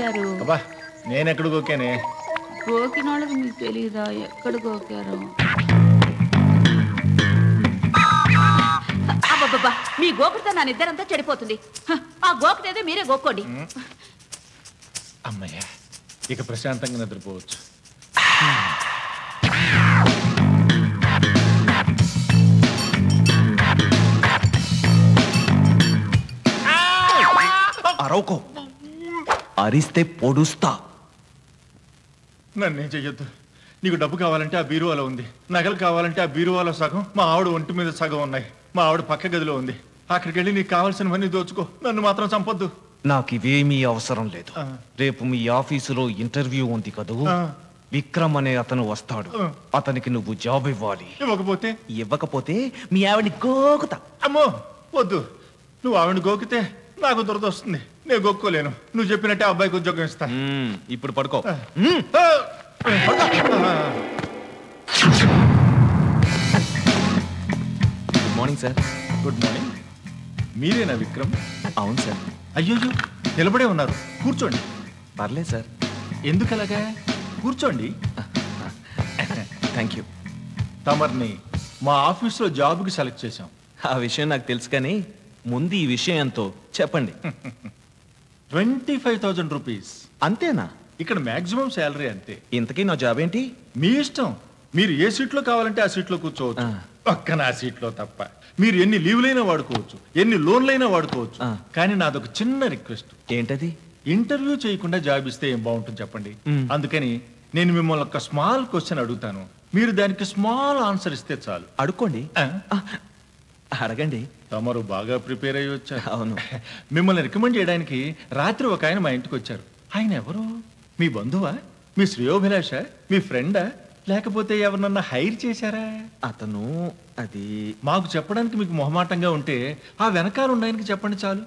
గోకారు? నేను ఎక్కడ గోకానే? గోకిన వాళ్ళకి మీకు తెలీదా ఎక్కడ గోకారు? అబ్బబ్బబ్బా, మీ గోకుడితో నా నిద్రంతా చెడిపోతుంది. ఆ గోకుతేదో మీరే గోక్కోండి. అమ్మయ్య, ఇక ప్రశాంతంగా నిద్రపోవచ్చు. అరవకో, అరిస్తే పొడుస్తా. నన్నేం చెయ్యొద్దు. నీకు డబ్బు కావాలంటే ఆ బీరువాలో ఉంది, నగలు కావాలంటే ఆ బీరువాలో సగం, మా ఆవిడ ఒంటి మీద సగం ఉన్నాయి. మా ఆవిడ పక్క గదిలో ఉంది. అక్కడికి వెళ్ళి నీకు కావాల్సినవన్నీ దోచుకో, నన్ను మాత్రం చంపొద్దు. నాకు ఇవేమీ అవసరం లేదు. రేపు మీ ఆఫీసులో ఇంటర్వ్యూ ఉంది కదూ, విక్రమ్ అనే అతను వస్తాడు. అతనికి నువ్వు జాబ్ ఇవ్వాలి. ఇవ్వకపోతే మీ ఆవిడని గోకుతా. అమ్మో వద్దు, నువ్వు ఆవిడని గోకితే నాకు దురద వస్తుంది. నేను గోక్కోలేను. నువ్వు చెప్పినట్టే అబ్బాయికి ఉద్యోగం ఇస్తా. ఇప్పుడు పడుకో. Good morning sir. Good morning. మీరేనా విక్రమ్? అవును సార్. అయ్యో, నిలబడే ఉన్నారు. కూర్చోండి. పర్లేదు సార్. ఎందుకు అలాగా? కూర్చోండి. Thank you. తమర్ని మా ఆఫీస్లో జాబ్కి సెలెక్ట్ చేశాం. ఆ విషయం నాకు తెలుసు, కానీ ముందు ఈ విషయం ఎంతో చెప్పండి. 25,000 రూపీస్. అంతేనా? ఇక్కడ మాక్సిమం శాలరీ అంతే. ఇంతకీ నా జాబ్ ఏంటి? మీ ఇష్టం. మీరు ఏ సీట్లో కావాలంటే ఆ సీట్లో కూర్చోవచ్చు, పక్కన ఆ సీట్లో తప్ప. మీరు ఎన్ని లీవ్లైనా వాడుకోవచ్చు, ఎన్ని లోన్లైనా వాడుకోవచ్చు. కానీ నాదొక చిన్న రిక్వెస్ట్. ఏంటది? ఇంటర్వ్యూ చేయకుండా జాబ్ ఇస్తే ఏం బాగుంటుంది చెప్పండి. అందుకని నేను మిమ్మల్ని ఒక స్మాల్ క్వశ్చన్ అడుగుతాను. మీరు దానికి స్మాల్ ఆన్సర్ ఇస్తే చాలు. అడుక్కోండి. అడగండి. తమరు బాగా ప్రిపేర్ అయ్యి వచ్చారు. అవును. మిమ్మల్ని రికమెండ్ చేయడానికి రాత్రి ఒక ఆయన మా ఇంటికి వచ్చారు. ఆయన ఎవరు? మీ బంధువా? మీ శ్రేయోభిలాష? మీ ఫ్రెండా? లేకపోతే ఎవరినన్నా హైర్ చేశారా? అతను అది మాకు చెప్పడానికి మీకు మొహమాటంగా ఉంటే ఆ వెనకాల ఉన్న ఆయనకి చెప్పండి చాలు.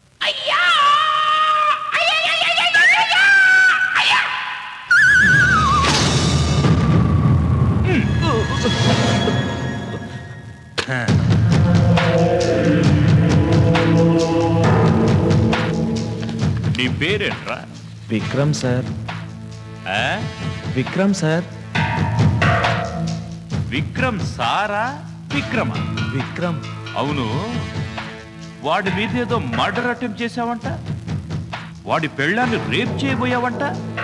నీ పేరేంట్రా? విక్రమ్ సార్. విక్రమ్ సార్. విక్రమ్ సారా? విక్రమ? విక్రమ్. అవును, వాడి మీద ఏదో మర్డర్ అటెంప్ట్ చేశావంట. వాడి పెళ్ళాన్ని రేప్ చేయబోయావంట.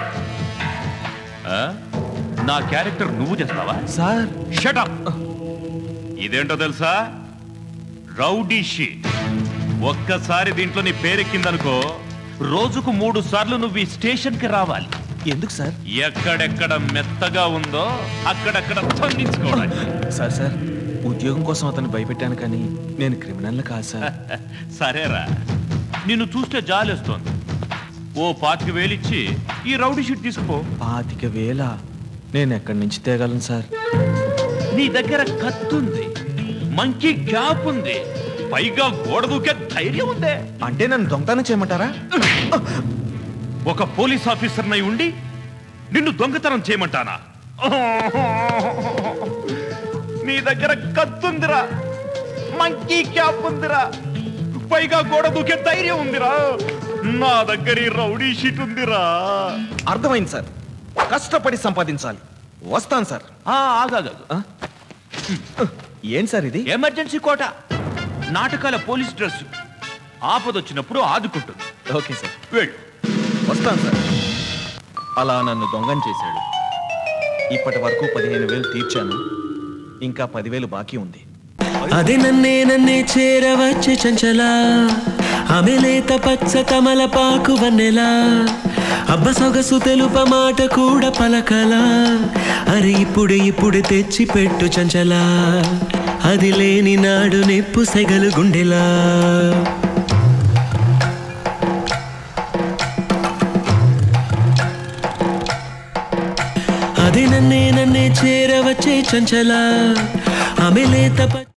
నా క్యారెక్టర్ నువ్వు చేస్తావా? Sir shut up. ఇదేంటో తెలుసా? Rowdy sheet. ఒక్కసారి దీంట్లో నీ పేరెక్కిందనుకో, రోజుకు 3 సార్లు నువ్వు ఈ స్టేషన్ కి రావాలి. ఎందుకు సార్? ఎక్కడెక్కడ మెత్తగా ఉందో అక్కడక్కడ తొలగించుకోవాలి. సార్ సార్, ఉద్యోగం కోసం అతను భయపెట్టాను, కానీ నేను క్రిమినల్ కాదు సార్. సరేరా, నిన్ను చూస్తే జాలేస్తోంది. ఓ 25,000 ఇచ్చి ఈ రౌడీ షీట్ తీసుకో. 25,000? నేను ఎక్కడి నుంచి తేగలను సార్? నీ దగ్గర కత్తుంది, మంకీ క్యాప్ ఉంది, పైగా గోడ దూకే ధైర్యం ఉందే. అంటే నన్ను దొంగతనం చేయమంటారా? ఒక పోలీస్ ఆఫీసర్ నై ఉండి నిన్ను దొంగతనం చేయమంటానా? నీ దగ్గర కత్తుందిరా, మంకీ క్యాప్ ఉందిరా, పైగా గోడ దూకే ధైర్యం ఉందిరా. నా దగ్గర ఈ రౌడీ షీట్ ఉందిరా. అర్థమైంది సార్. కష్టపడి సంపాదించాలి. వస్తాను సార్. ఆగాగు. ఏం సార్ ఇది? ఎమర్జెన్సీ కోట. నాటకాల పోలీస్ డ్రెస్. ఆపదొచ్చినప్పుడు ఆదుకుంటుంది. ఓకే సార్, వెళ్ళు. వస్తాను సార్. అలా నన్ను దొంగని చేశాడు. ఇప్పటి వరకు 15,000 తీర్చాను. ఇంకా 10,000 బాకీ ఉంది. అది నన్నే చేరవచ్చే చంచల, ఆమె లేత పచ్చ తమలపాకు వన్నెలా, అబ్బ సొగసు తెలుప మాట కూడా పలకలా. అరే ఇప్పుడు తెచ్చి పెట్టు చంచల, అది లేని నాడు నెప్పు సెగలు గుండెలా. అది నన్నే చేరవచ్చే చంచల, ఆమె లేత